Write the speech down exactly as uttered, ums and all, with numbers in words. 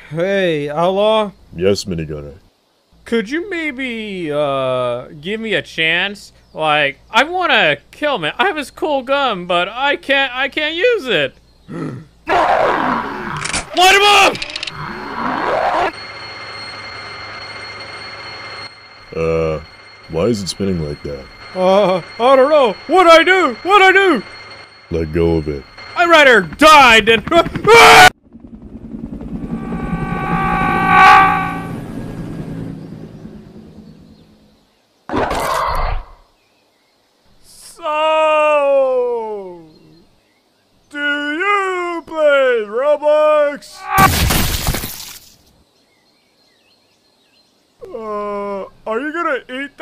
Hey, Outlaw? Yes, minigunner. Could you maybe, uh, give me a chance? Like, I wanna kill him. I have his cool gun, but I can't, I can't use it. Light him up! Uh, why is it spinning like that? Uh, I don't know. What'd I do? What'd I do? Let go of it. I'd rather die than... So... Do you play Roblox? Uh, are you gonna eat